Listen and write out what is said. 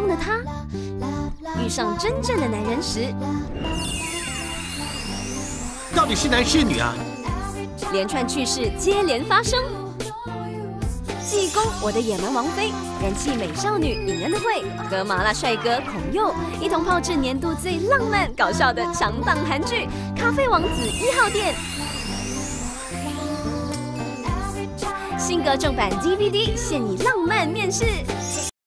的她遇上真正的男人时， 到底是男是女啊？ 连串趣事接连发生。济公，我的野蛮王妃，人气美少女尹恩惠和麻辣帅哥孔佑一同炮制年度最浪漫搞笑的强档韩剧《咖啡王子1号店》。性格正版 DVD 现已浪漫面世。